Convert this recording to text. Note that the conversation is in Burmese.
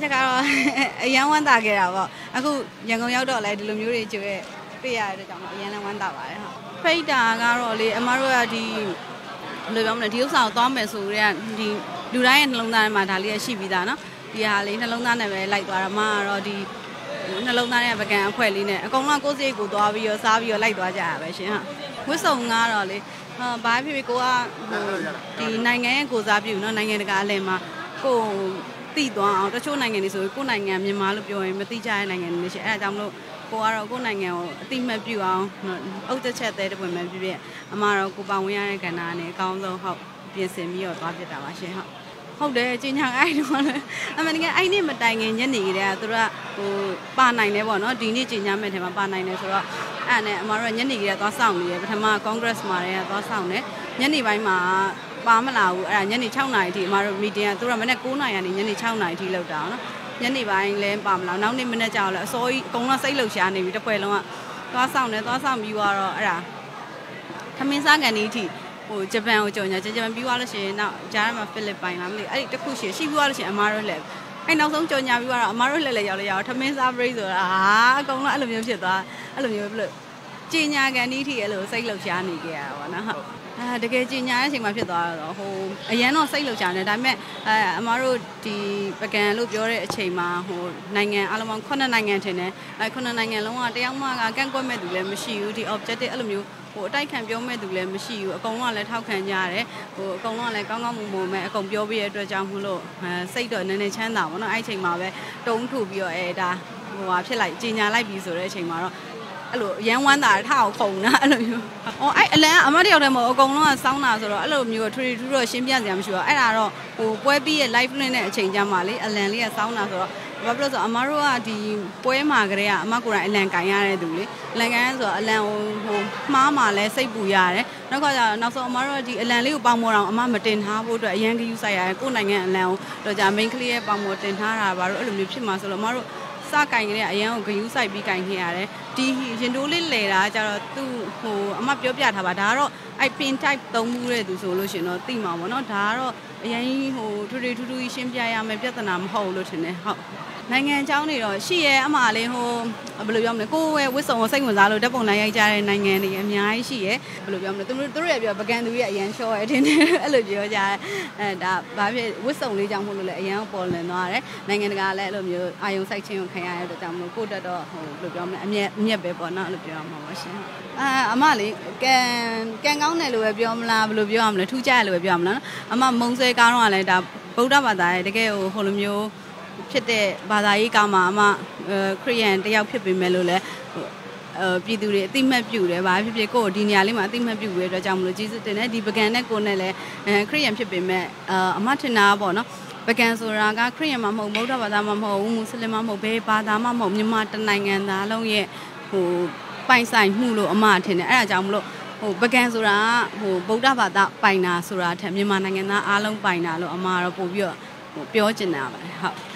ကတော့အရန်ဝမ်းသာခဲ့တာပေါ့အခုရန်ကုန်ရောက်တော့လဲဒီလိုမျိုးတွေကြွေတွေ့ရတဲ့ကြောင့်အရန်လည်းဝမ်းသာပါတယ်ဟုတ်ဖိတ်တာကတော့လေအမတို့ကဒီဘယ်လိုပြောမလဲဒီဥစ္စာကိုသွားမယ်ဆိုတော့ဒီလူတိုင်းရဲ့နှလုံးသားထဲမှာဒါလေးရှိပြီးသားနော်ဒီဟာလေးနှလုံးသားနဲ့ပဲလိုက်သွားတာမှတော့ဒီနှလုံးသားရဲ့ပကံအဖွဲလေးနဲ့အကုန်လုံးကိုယ်စိတ်ကိုသွားပြီးတော့စားပြီးတော့လိုက်သွားကြရပဲရှင်ဟုတ်ဝစ်စုံကတော့လေဘာဖြစ်ဖြစ်ကိုကဒီနိုင်ငံရဲ့ကိုစားပြုနော်နိုင်ငံတကာအလယ်မှာကိုသိသွားအောင်တချို့နိုင်ငံတွေဆိုကိုနိုင်ငံမြန်မာလို့ပြောရင်မသိကြတဲ့နိုင်ငံတွေရှိအဲဒါကြောင့်မလို့ကိုကတော့ကိုနိုင်ငံကိုအတိမတ်ပြုအောင်အုတ်တစ်ချက်သေးတဲ့ပုံမှန်ဖြစ်ဖြစ်အမတော့ကိုပါဝင်ရတဲ့ကဏ္ဍနဲ့အကောင်းဆုံးဟုတ်ပြင်ဆင်ပြီးတော့သွားဖြစ်တာပါရှင်ဟုတ်တယ်ကြီးညာအဲ့တော့လေအမေကအဲ့နေ့မတိုင်ခင်ညနေကတည်းကသူတို့ကဟိုပါနိုင်တယ်ပေါ့နော်ဒီနေ့ကြီးညာမဲ့ထဲမှာပါနိုင်တယ်ဆိုတော့အဲ့နဲ့အမတို့ကညနေကတည်းကသွားဆောင်နေတယ်ပထမ Congress မှာတည်းကသွားဆောင်တယ်ညနေပိုင်းမှာပါမလာဘူးအဲ့ဒါညနေ6နာရီထိအမတို့ meeting ကသူတို့ကမနေ့9နာရီကနေညနေ6နာရီထိလောက်တာနော်ညနေပိုင်းလဲပါမလားနောက်နေ့မနေ့ကျတော့လဲအစိုးရအကုန်လုံးစိတ်လှုပ်ရှားနေပြီတစ်ပွဲလုံးကသွားဆောင်တယ်သွားဆောင်ပြီးတော့အဲ့ဒါထမင်းစားကန်ဒီထိဟိုဂျပန်ကိုကြော်ညာဂျပန်ပြီးသွားလို့ရှိရင်နောက်ဂျားမှာဖိလစ်ပိုင်လားမသိအဲ့ဒီတစ်ခုရှိပြီးသွားလို့ရှိရင်အမားတို့လည်းအဲ့နောက်ဆုံးကြော်ညာပြီးတော့အမားတို့လည်းရောက်လဲရောက်ထမင်းစား break ဆိုတာအကုန်လုံးအဲ့လိုမျိုးဖြစ်သွားအဲ့လိုမျိုးဘလို့ကြီးညာကန်ဒီထိအဲ့လိုစိတ်လှုပ်ရှားနေကြရတာပေါ့နော်ဟုတ်တကယ်ကြီးညာတဲ့အချိန်မှာဖြစ်သွားတော့ဟိုအရန်တော့စိတ်လှုပ်ရှားနေဒါပေမဲ့အမားတို့ဒီပကံလို့ပြောတဲ့အချိန်မှာဟိုနိုင်ငံအလုံးပေါင်း9နိုင်ငံထင်တယ်9နိုင်ငံလုံးကတယောက်မှကကန့်ကွက်မဲ့သူလည်းမရှိဘူးဒီ objective အဲ့လိုမျိုးဟိုအတိုက်ခံပြောမဲ့သူလည်းမရှိဘူးအကုန်လုံးကလည်းထောက်ခံကြရတယ်ဟိုအကုန်လုံးကလည်းကောင်းကောင်းမွန်မွန်ပဲအကုန်ပြောပြရတဲ့အတွက်ကြောင့်မလို့စိတ်တော့နည်းနည်းချမ်းသာပါတော့အဲ့အချိန်မှာပဲတုံးထူပြီးတော့ဒါဟိုဟာဖြစ်လိုက်ကြီးညာလိုက်ပြီးဆိုတဲ့အချိန်မှာတော့အဲ့လိုရန်ဝမ်းတာထအောင်ခုံတာအဲ့လိုမျိုးအဲ့အလန်အမတယောက်တည်းမဟုတ်အကုန်လုံးကစောင်းတာဆိုတော့အဲ့လိုမျိုးထူထူတော့ရှင်းပြစရာမရှိဘူးအဲ့ဒါတော့ဟိုပွဲပြီးရဲ့ live နဲ့တဲ့အချိန်ကြမှာလေအလန်လေးကစောင်းတာဆိုတော့ဘာဖြစ်လို့ဆိုအမတို့ကဒီပွဲမှာကလေးကအမကိုယ်တိုင်အလန်ကန်ရတဲ့သူလေအလန်ကန်ဆိုတော့အလန်ဟိုမှားမှလည်းစိတ်ပူရတယ်နောက်ခါကျနောက်ဆုံးအမတို့ဒီအလန်လေးကိုပေါင်မော်အောင်အမမတင်ထားဖို့အတွက်အရန်ကယူဆိုင်ရတယ်ကိုယ်နိုင်ငံအလန်ကိုတော့じゃ main ကလေးရဲ့ပေါင်မော်တင်ထားတာဘာလို့အဲ့လိုမျိုးဖြစ်မှာဆိုတော့အမတို့စကင်ကလေးကအရန်ကိုဂယူးဆိုင်ပြီးကင်ခဲ့ရတယ်ဒီရင်တိုးလေးလဲတာကျတော့သူ့ဟိုအမပြောပြထားပါဒါကတော့အဲ့ပင် type သုံးမှုတဲ့သူဆိုလို့ရှင်တော့သိမှာပေါ့နော်ဒါကတော့အရင်ဟိုထူထူရှင်းပြရမယ်ပြဿနာမဟုတ်လို့ထင်တယ်ဟုတ်နိုင်ငံเจ้าနေတော့ရှိရဲအမလေးဟိုဘယ်လိုပြောမလဲကိုယ်ရဲ့ဝစ်စုံကိုစိတ်ဝင်စားလို့ဓာတ်ပုံလိုက်ရိုက်ကြတဲ့နိုင်ငံတွေအများကြီးရှိရဲဘယ်လိုပြောမလဲသူတို့ရဲ့ပြောပကံသူရဲ့အရန်ရှော့ရဲတင်တယ်အဲ့လိုပြောကြတယ်ဒါဘာဖြစ်ဝစ်စုံလေးကြောင့်မို့လို့လည်းအရန်ပေါ်လည်သွားတယ်နိုင်ငံတကာလည်းအဲ့လိုမျိုးအာယုံစိုက်ခြင်းကိုခံရတဲ့အတွက်ကြောင့်မို့ကိုတက်တော့ဟိုဘယ်လိုပြောမလဲအမျက်ပဲပေါ့နော်အဲ့လိုပြောရမှာပါရှင်အမလေးကန်ကောင်းတယ်လို့ပဲပြောမလားဘယ်လိုပြောရမလဲထူးခြားတယ်လို့ပဲပြောရမလားနော်အမမုံဆွဲကားတော့လည်းဒါဗုဒ္ဓဘာသာရဲ့တကယ်ဟိုလိုမျိုးဖြစ်တဲ့ဘာသာရေးကားမှာအမခရစ်ယာန်တယောက်ဖြစ်ပေမဲ့လို့လည်းပြည်သူတွေအတိမတ်ပြုတယ်ဗာဖြစ်ဖြစ်ကိုဒီနေရာလေးမှာအတိမတ်ပြုရတဲ့အတွက်ကြောင့်မလို့ကျေးဇူးတင်တယ်ဒီပကံနဲ့ကိုနဲ့လည်းခရစ်ယာန်ဖြစ်ပေမဲ့အမထင်တာပေါ့နော်ပကံဆိုတာကခရစ်ယာန်မှာမဟုတ်ဗုဒ္ဓဘာသာမှာမဟုတ်ဘူးမွတ်စလင်မှာမဟုတ်ဘဲဘာသာမှာမဟုတ်မြန်မာတနိုင်ငံသားလုံးရဲ့ဟိုပိုင်ဆိုင်မှုလို့အမထင်တယ်အဲ့ဒါကြောင့်မလို့ဟိုပကံဆိုတာဟိုဗုဒ္ဓဘာသာပိုင်တာဆိုတာထက်မြန်မာနိုင်ငံသားအားလုံးပိုင်တာလို့အမကတော့ပို့ပြီးတော့ဟိုပြောချင်တာပါဟုတ်